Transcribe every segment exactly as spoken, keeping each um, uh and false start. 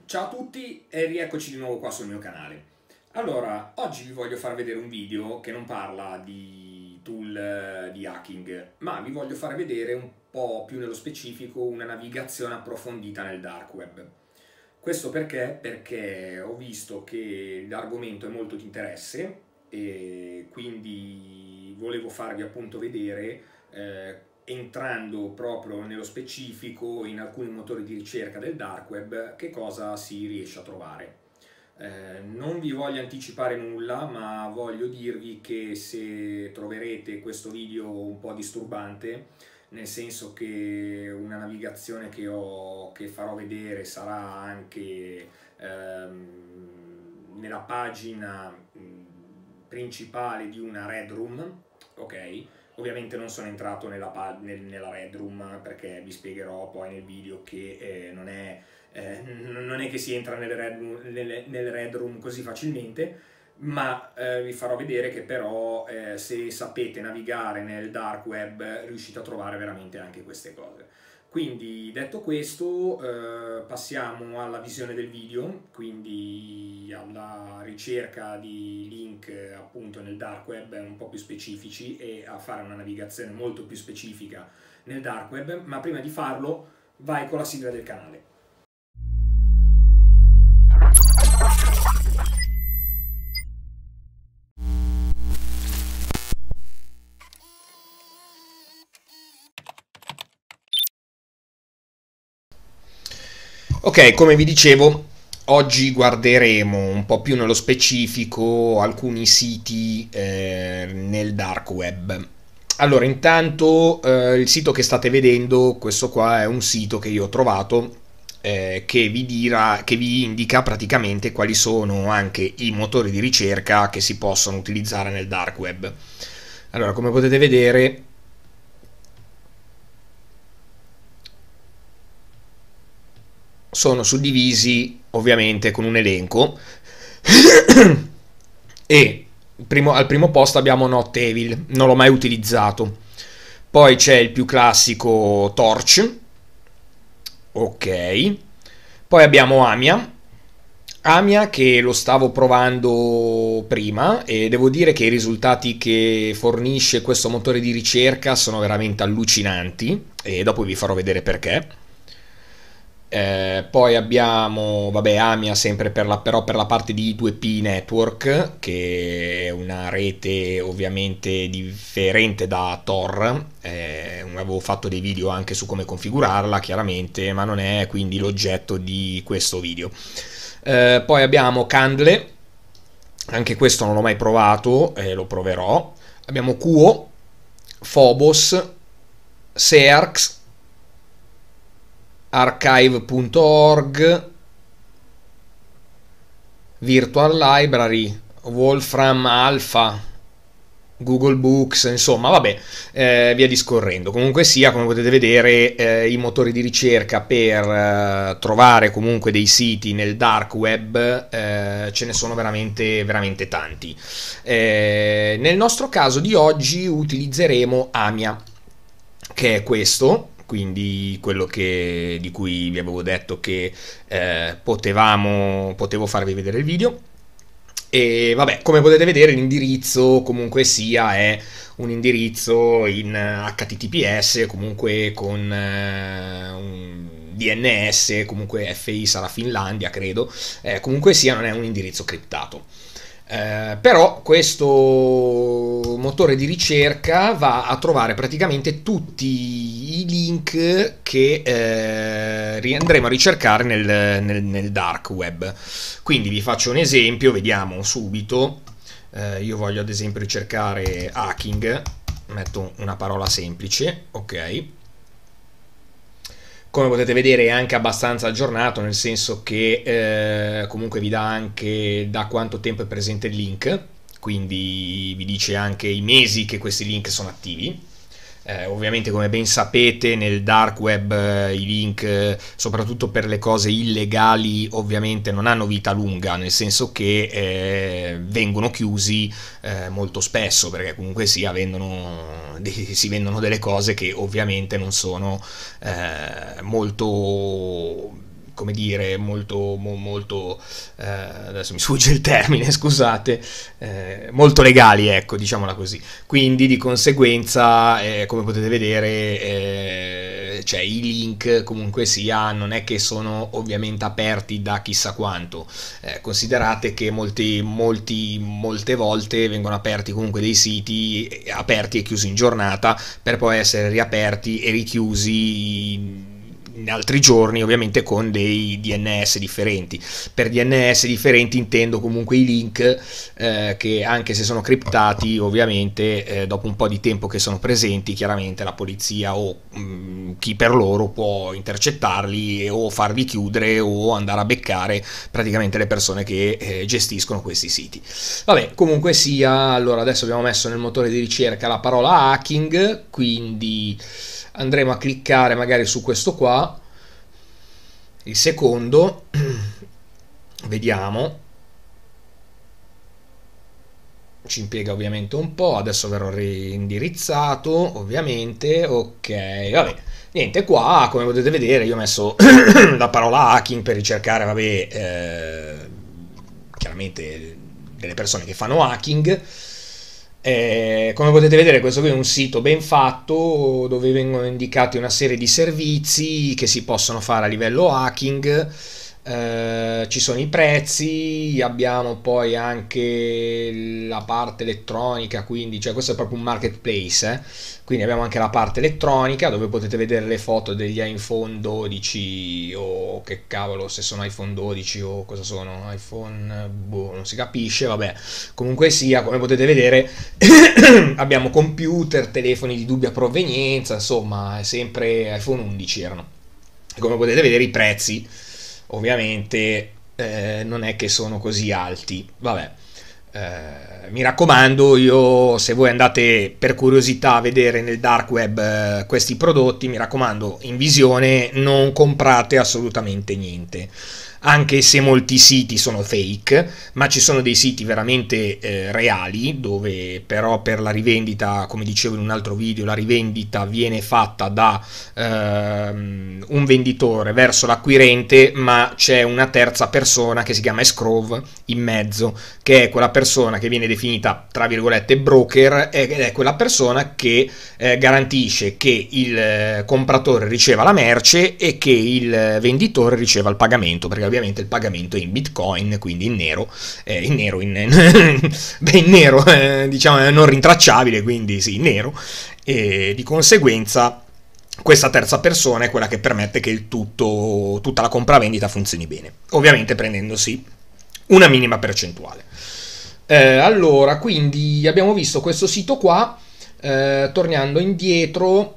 Ciao a tutti e rieccoci di nuovo qua sul mio canale. Allora, oggi vi voglio far vedere un video che non parla di tool eh, di hacking, ma vi voglio far vedere un po' più nello specifico una navigazione approfondita nel dark web. Questo perché? Perché ho visto che l'argomento è molto di interesse e quindi volevo farvi appunto vedere eh, entrando proprio nello specifico in alcuni motori di ricerca del dark web che cosa si riesce a trovare. Eh, non vi voglio anticipare nulla, ma voglio dirvi che se troverete questo video un po' disturbante, nel senso che una navigazione che, ho, che farò vedere sarà anche ehm, nella pagina principale di una Red Room, ok? Ovviamente non sono entrato nella, nel, nella Red Room perché vi spiegherò poi nel video che eh, non, è, eh, non è che si entra nelle Red, nelle, nelle Red Room così facilmente, ma eh, vi farò vedere che però eh, se sapete navigare nel dark web riuscite a trovare veramente anche queste cose. Quindi detto questo eh, passiamo alla visione del video, quindi alla ricerca di link appunto nel dark web un po' più specifici e a fare una navigazione molto più specifica nel dark web, ma prima di farlo vai con la sigla del canale. Ok, come vi dicevo, oggi guarderemo un po' più nello specifico alcuni siti eh, nel dark web. Allora, intanto eh, il sito che state vedendo, questo qua è un sito che io ho trovato eh, che vi dirà, che vi indica praticamente quali sono anche i motori di ricerca che si possono utilizzare nel dark web. Allora, come potete vedere, sono suddivisi ovviamente con un elenco e primo, al primo posto abbiamo Not Evil, non l'ho mai utilizzato. Poi c'è il più classico Torch, ok. Poi abbiamo Amia, Amia che lo stavo provando prima e devo dire che i risultati che fornisce questo motore di ricerca sono veramente allucinanti e dopo vi farò vedere perché. Eh, poi abbiamo, vabbè, Amia sempre per la, però per la parte di I due P Network, che è una rete ovviamente differente da Tor. Eh, avevo fatto dei video anche su come configurarla, chiaramente, ma non è quindi l'oggetto di questo video. Eh, poi abbiamo Candle, anche questo non l'ho mai provato, eh, lo proverò. Abbiamo Quo, Phobos, Searx, archive punto org, Virtual Library, Wolfram Alpha, Google Books, insomma, vabbè, eh, via discorrendo. Comunque sia, come potete vedere, eh, i motori di ricerca per eh, trovare comunque dei siti nel dark web eh, ce ne sono veramente, veramente tanti. Eh, nel nostro caso di oggi utilizzeremo Amia, che è questo, quindi quello che, di cui vi avevo detto che eh, potevamo, potevo farvi vedere il video. E vabbè, come potete vedere l'indirizzo comunque sia è un indirizzo in H T T P S, comunque con eh, un D N S, comunque F I sarà Finlandia credo, eh, comunque sia non è un indirizzo criptato. Eh, però questo motore di ricerca va a trovare praticamente tutti i link che eh, andremo a ricercare nel, nel, nel dark web. Quindi vi faccio un esempio, vediamo subito. Eh, io voglio ad esempio ricercare hacking, metto una parola semplice, ok. Come potete vedere è anche abbastanza aggiornato, nel senso che eh, comunque vi dà anche da quanto tempo è presente il link, quindi vi dice anche i mesi che questi link sono attivi. Eh, ovviamente, come ben sapete, nel dark web eh, i link, eh, soprattutto per le cose illegali, ovviamente non hanno vita lunga, nel senso che eh, vengono chiusi eh, molto spesso, perché comunque sia vendono, si vendono delle cose che ovviamente non sono eh, molto come dire, molto, mo, molto eh, adesso mi sfugge il termine, scusate, eh, molto legali, ecco, diciamola così. Quindi di conseguenza, eh, come potete vedere, eh, cioè i link comunque sia, non è che sono ovviamente aperti da chissà quanto. Eh, considerate che molti, molti, molte volte vengono aperti comunque dei siti aperti e chiusi in giornata per poi essere riaperti e richiusi in altri giorni, ovviamente con dei D N S differenti. Per D N S differenti intendo comunque i link eh, che, anche se sono criptati, ovviamente eh, dopo un po' di tempo che sono presenti, chiaramente la polizia o mh, chi per loro può intercettarli e, o farli chiudere o andare a beccare praticamente le persone che eh, gestiscono questi siti. Vabbè, comunque sia, allora adesso abbiamo messo nel motore di ricerca la parola hacking, quindi andremo a cliccare magari su questo qua, il secondo, vediamo, ci impiega ovviamente un po', adesso verrò reindirizzato ovviamente, ok, vabbè, niente, qua come potete vedere io ho messo la parola hacking per ricercare, vabbè, eh, chiaramente delle persone che fanno hacking. Eh, come potete vedere, questo qui è un sito ben fatto dove vengono indicati una serie di servizi che si possono fare a livello hacking. Eh, ci sono i prezzi, abbiamo poi anche la parte elettronica, quindi cioè questo è proprio un marketplace, eh? Quindi abbiamo anche la parte elettronica dove potete vedere le foto degli iPhone dodici o che cavolo, se sono iPhone dodici o cosa sono, iPhone, boh, non si capisce, vabbè, comunque sia, come potete vedere abbiamo computer, telefoni di dubbia provenienza, insomma, sempre iPhone undici erano. E come potete vedere i prezzi ovviamente eh, non è che sono così alti, vabbè. Eh, mi raccomando, io se voi andate per curiosità a vedere nel dark web eh, questi prodotti, mi raccomando, in visione non comprate assolutamente niente, anche se molti siti sono fake, ma ci sono dei siti veramente eh, reali dove però per la rivendita, come dicevo in un altro video, la rivendita viene fatta da ehm, un venditore verso l'acquirente, ma c'è una terza persona che si chiama escrow in mezzo, che è quella persona che viene definita tra virgolette broker, ed è quella persona che eh, garantisce che il eh, compratore riceva la merce e che il venditore riceva il pagamento, perché ovviamente il pagamento è in bitcoin, quindi in nero, eh, in nero, in, beh, in nero, eh, diciamo non rintracciabile, quindi sì, in nero, e di conseguenza questa terza persona è quella che permette che il tutto, tutta la compravendita funzioni bene, ovviamente prendendosi una minima percentuale. Eh, allora, quindi abbiamo visto questo sito qua, eh, tornando indietro,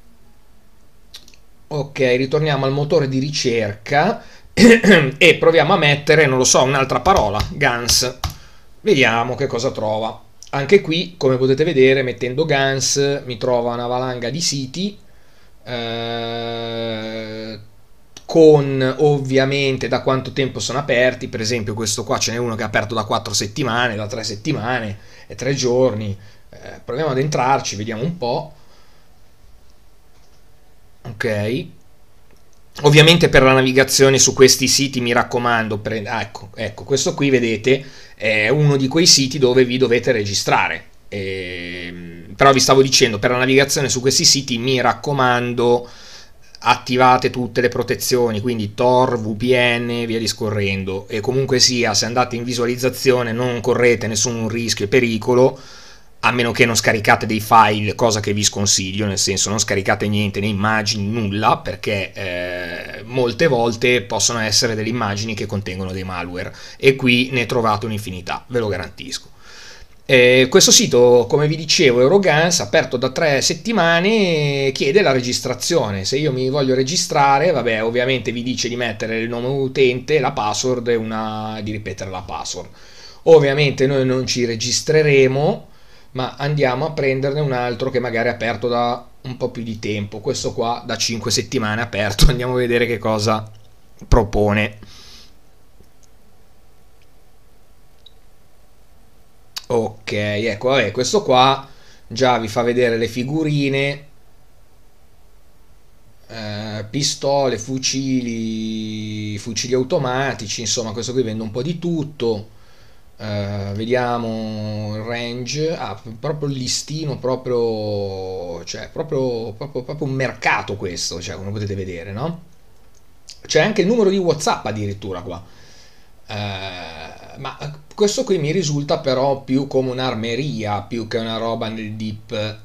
ok, ritorniamo al motore di ricerca e proviamo a mettere, non lo so, un'altra parola, Guns, vediamo che cosa trova. Anche qui, come potete vedere, mettendo Guns mi trova una valanga di siti, eh, con ovviamente da quanto tempo sono aperti. Per esempio questo qua ce n'è uno che è aperto da quattro settimane, da tre settimane e tre giorni. Eh, proviamo ad entrarci, vediamo un po'. Ok, ovviamente per la navigazione su questi siti mi raccomando, pre- ah, ecco, ecco, questo qui vedete è uno di quei siti dove vi dovete registrare. E, però vi stavo dicendo, per la navigazione su questi siti mi raccomando, attivate tutte le protezioni, quindi Tor, V P N, via discorrendo, e comunque sia, se andate in visualizzazione non correte nessun rischio e pericolo, a meno che non scaricate dei file, cosa che vi sconsiglio, nel senso non scaricate niente, né immagini, nulla, perché eh, molte volte possono essere delle immagini che contengono dei malware, e qui ne trovate un'infinità, ve lo garantisco. Eh, questo sito, come vi dicevo, Euroguns, aperto da tre settimane, chiede la registrazione. Se io mi voglio registrare, vabbè, ovviamente vi dice di mettere il nome utente, la password e una, di ripetere la password. Ovviamente noi non ci registreremo, ma andiamo a prenderne un altro che magari è aperto da un po' più di tempo. Questo qua da cinque settimane è aperto, andiamo a vedere che cosa propone. Ok, ecco, vabbè, questo qua già vi fa vedere le figurine, eh, eh, pistole, fucili, fucili automatici, insomma questo qui vende un po' di tutto. Eh, vediamo il range, ah, proprio il listino, proprio, cioè, proprio, proprio, proprio un mercato questo, cioè, come potete vedere, no? C'è anche il numero di WhatsApp addirittura qua. Eh, ma questo qui mi risulta però più come un'armeria, più che una roba nel deep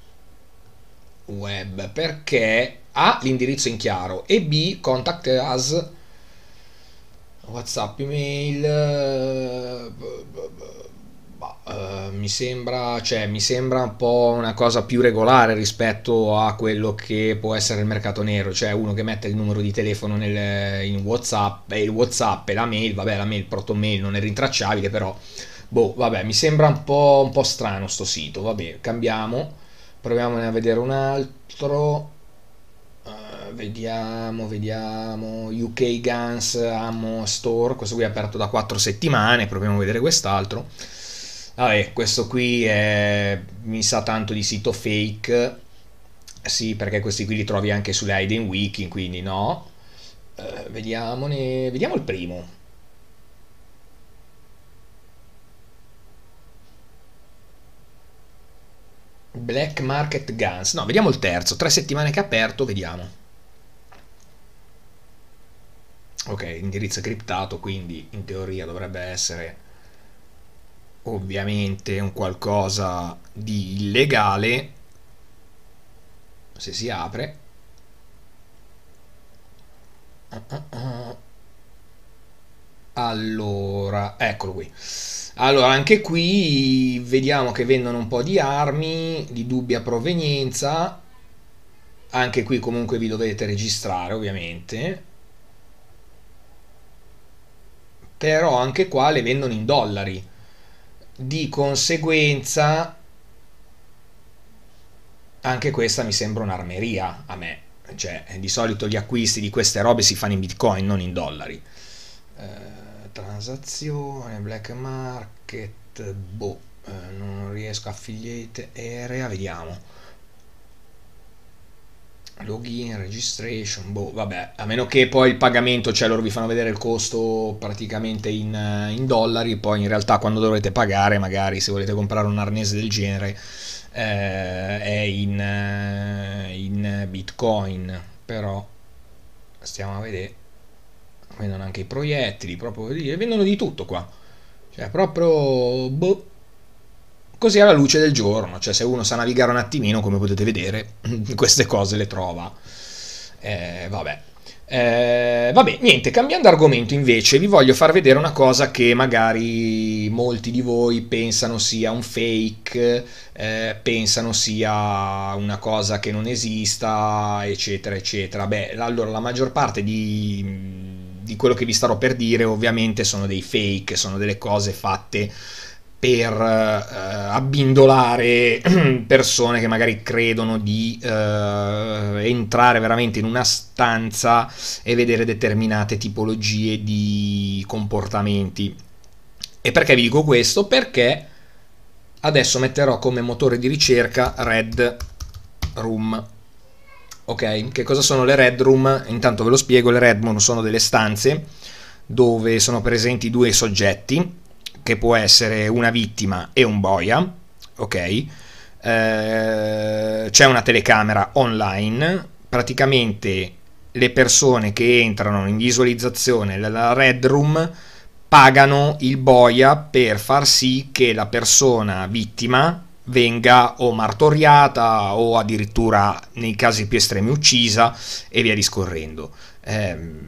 web, perché A, l'indirizzo in chiaro, e B, contact us, WhatsApp, email, eh, bah, eh, mi sembra, cioè, mi sembra un po' una cosa più regolare rispetto a quello che può essere il mercato nero, cioè uno che mette il numero di telefono nel, in WhatsApp, e il WhatsApp e la mail, vabbè, la mail, proto mail non è rintracciabile, però boh, vabbè, mi sembra un po', un po' strano sto sito, vabbè, cambiamo, proviamone a vedere un altro. Uh, vediamo, vediamo. U K Guns Ammo Store. Questo qui è aperto da quattro settimane. Proviamo a vedere quest'altro. Vabbè, questo qui è, mi sa tanto di sito fake. Sì, perché questi qui li trovi anche sulle Hidden Wiki, quindi no. Uh, vediamone. Vediamo il primo. Black Market Guns. No, vediamo il terzo. Tre settimane che è aperto, vediamo. Ok, indirizzo criptato, quindi in teoria dovrebbe essere ovviamente un qualcosa di illegale. Se si apre. Allora, eccolo qui. Allora, anche qui vediamo che vendono un po' di armi di dubbia provenienza. Anche qui comunque vi dovete registrare, ovviamente. Però anche qua le vendono in dollari. Di conseguenza anche questa mi sembra un'armeria a me. Cioè, di solito gli acquisti di queste robe si fanno in Bitcoin, non in dollari. Eh, transazione, black market, boh, eh, non riesco, affiliate area, vediamo. Login, registration, boh, vabbè, a meno che poi il pagamento, cioè loro vi fanno vedere il costo praticamente in, in dollari, poi in realtà quando dovrete pagare, magari se volete comprare un arnese del genere, eh, è in, in Bitcoin, però stiamo a vedere, vendono anche i proiettili, proprio, vendono di tutto qua, cioè proprio, boh, così alla luce del giorno, cioè se uno sa navigare un attimino, come potete vedere, queste cose le trova. Eh, vabbè. Eh, vabbè, niente, cambiando argomento invece vi voglio far vedere una cosa che magari molti di voi pensano sia un fake, eh, pensano sia una cosa che non esista, eccetera, eccetera. Beh, allora la maggior parte di, di quello che vi starò per dire ovviamente sono dei fake, sono delle cose fatte per eh, abbindolare persone che magari credono di eh, entrare veramente in una stanza e vedere determinate tipologie di comportamenti. E perché vi dico questo? Perché adesso metterò come motore di ricerca Red Room. Ok, che cosa sono le Red Room? Intanto ve lo spiego. Le Red Room sono delle stanze dove sono presenti due soggetti, che può essere una vittima e un boia, ok? Eh, c'è una telecamera online, praticamente le persone che entrano in visualizzazione nella Red Room pagano il boia per far sì che la persona vittima venga o martoriata o addirittura nei casi più estremi uccisa e via discorrendo. Eh,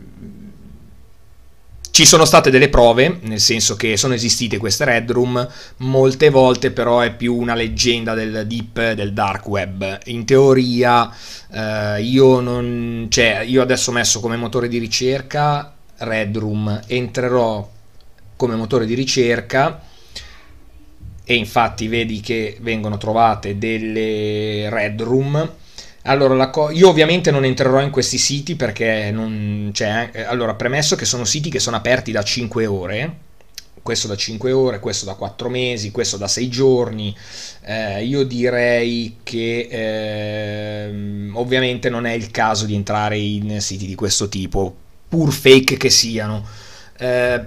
Ci sono state delle prove, nel senso che sono esistite queste Red Room, molte volte però è più una leggenda del deep, del dark web. In teoria eh, io non, cioè io adesso ho messo come motore di ricerca Red Room, entrerò come motore di ricerca e infatti vedi che vengono trovate delle Red Room. Allora, la co- io ovviamente non entrerò in questi siti perché non, cioè, eh, allora, premesso che sono siti che sono aperti da cinque ore, questo da cinque ore, questo da quattro mesi, questo da sei giorni. Eh, io direi che eh, ovviamente non è il caso di entrare in siti di questo tipo, pur fake che siano. Eh,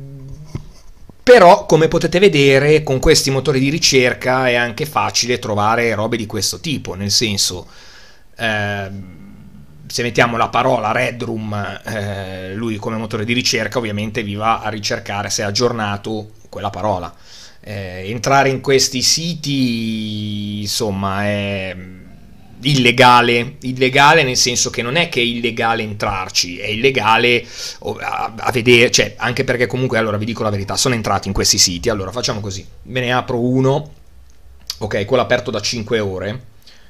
Però, come potete vedere, con questi motori di ricerca è anche facile trovare robe di questo tipo, nel senso, eh, se mettiamo la parola Red Room, eh, lui come motore di ricerca ovviamente vi va a ricercare se è aggiornato quella parola. Eh, entrare in questi siti, insomma, è illegale, illegale nel senso che non è che è illegale entrarci, è illegale a, a vedere, cioè anche perché comunque, allora vi dico la verità, sono entrato in questi siti, allora facciamo così, me ne apro uno, ok, quello aperto da cinque ore.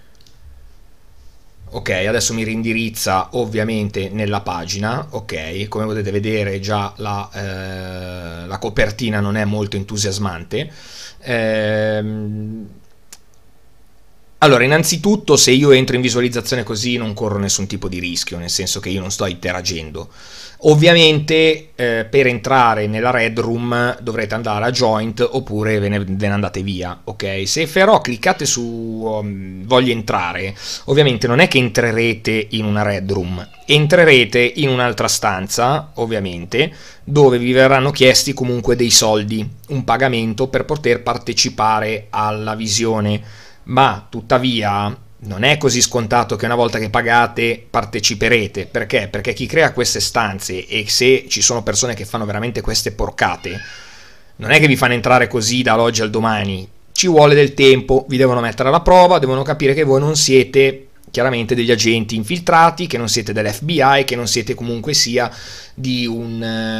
Ok, adesso mi rindirizza ovviamente nella pagina, ok, come potete vedere già la, eh, la copertina non è molto entusiasmante. Ehm, allora, innanzitutto, se io entro in visualizzazione così non corro nessun tipo di rischio, nel senso che io non sto interagendo. Ovviamente eh, per entrare nella Red Room dovrete andare a Joint oppure ve ne, ve ne andate via, ok? Se però cliccate su um, voglio entrare, ovviamente non è che entrerete in una Red Room, entrerete in un'altra stanza, ovviamente, dove vi verranno chiesti comunque dei soldi, un pagamento per poter partecipare alla visione, ma tuttavia non è così scontato che una volta che pagate parteciperete. Perché? Perché chi crea queste stanze, e se ci sono persone che fanno veramente queste porcate, non è che vi fanno entrare così dall'oggi al domani, ci vuole del tempo, vi devono mettere alla prova, devono capire che voi non siete chiaramente degli agenti infiltrati, che non siete dell'F B I, che non siete comunque sia di un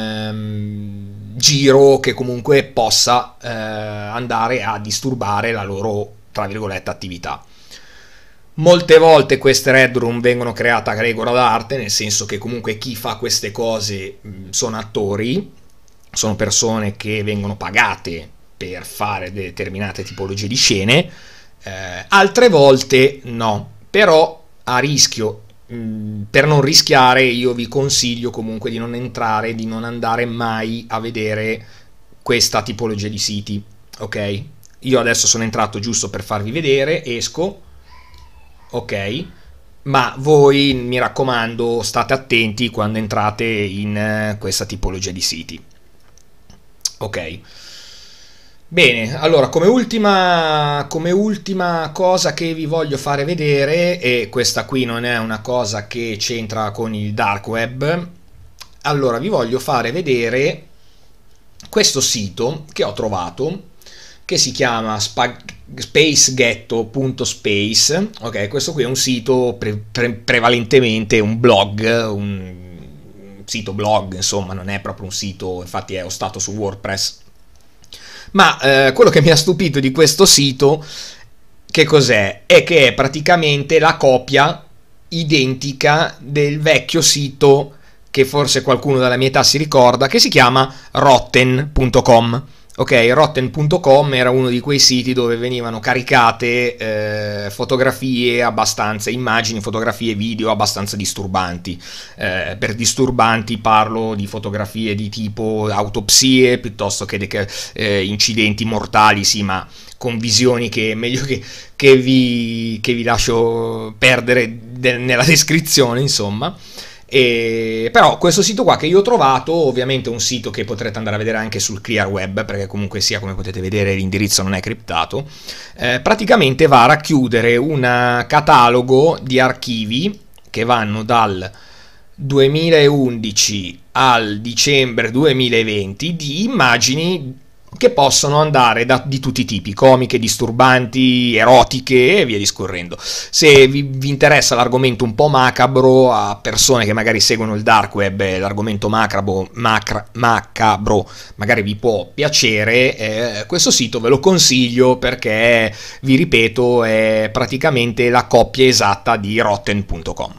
ehm, giro che comunque possa eh, andare a disturbare la loro, tra virgolette, attività. Molte volte queste red room vengono create a regola d'arte, nel senso che comunque chi fa queste cose mh, sono attori, sono persone che vengono pagate per fare determinate tipologie di scene, eh, altre volte no, però a rischio, mh, per non rischiare io vi consiglio comunque di non entrare, di non andare mai a vedere questa tipologia di siti, ok? Io adesso sono entrato giusto per farvi vedere, esco, ok, ma voi mi raccomando state attenti quando entrate in eh, questa tipologia di siti, ok. Bene, allora come ultima, come ultima cosa che vi voglio fare vedere, e questa qui non è una cosa che c'entra con il dark web, allora vi voglio fare vedere questo sito che ho trovato, che si chiama spaceghetto punto space. Ok, questo qui è un sito pre pre prevalentemente un blog, un sito blog, insomma, non è proprio un sito, infatti è hostato su WordPress. Ma eh, quello che mi ha stupito di questo sito, che cos'è? È che è praticamente la copia identica del vecchio sito che forse qualcuno della mia età si ricorda, che si chiama rotten punto com. Ok, rotten punto com era uno di quei siti dove venivano caricate eh, fotografie abbastanza, immagini, fotografie, video abbastanza disturbanti. Eh, per disturbanti parlo di fotografie di tipo autopsie piuttosto che, de, che eh, incidenti mortali, sì, ma con visioni che è meglio che, che, vi, che vi lascio perdere de, nella descrizione, insomma. E, però questo sito qua che io ho trovato, ovviamente è un sito che potrete andare a vedere anche sul clear web, perché comunque sia, come potete vedere, l'indirizzo non è criptato, eh, praticamente va a racchiudere un catalogo di archivi che vanno dal duemilaundici al dicembre duemilaventi di immagini che possono andare da, di tutti i tipi, comiche, disturbanti, erotiche e via discorrendo. Se vi, vi interessa l'argomento un po' macabro, a persone che magari seguono il dark web, l'argomento macabro, macra, macabro magari vi può piacere, eh, questo sito ve lo consiglio perché, vi ripeto, è praticamente la copia esatta di rotten punto com.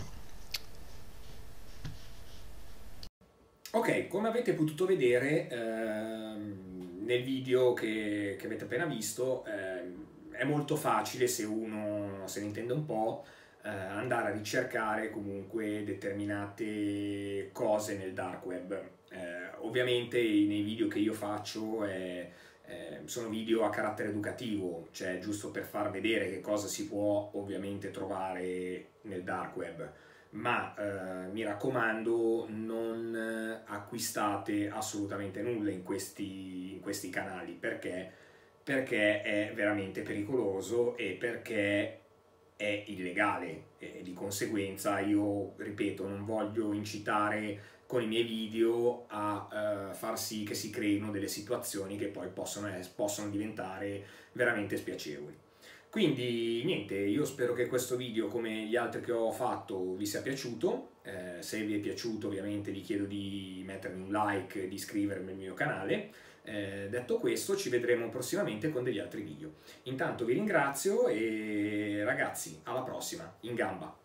Ok, come avete potuto vedere ehm, nel video che, che avete appena visto, ehm, è molto facile, se uno se ne intende un po', eh, andare a ricercare comunque determinate cose nel dark web. Eh, ovviamente nei video che io faccio eh, eh, sono video a carattere educativo, cioè giusto per far vedere che cosa si può ovviamente trovare nel dark web, ma eh, mi raccomando, non acquistate assolutamente nulla in questi, in questi canali, perché, perché è veramente pericoloso e perché è illegale, e di conseguenza io, ripeto, non voglio incitare con i miei video a uh, far sì che si creino delle situazioni che poi possono, possono diventare veramente spiacevoli. Quindi niente, io spero che questo video, come gli altri che ho fatto, vi sia piaciuto. Eh, se vi è piaciuto ovviamente vi chiedo di mettermi un like e di iscrivermi al mio canale. Eh, detto questo, ci vedremo prossimamente con degli altri video. Intanto vi ringrazio e ragazzi, alla prossima, in gamba!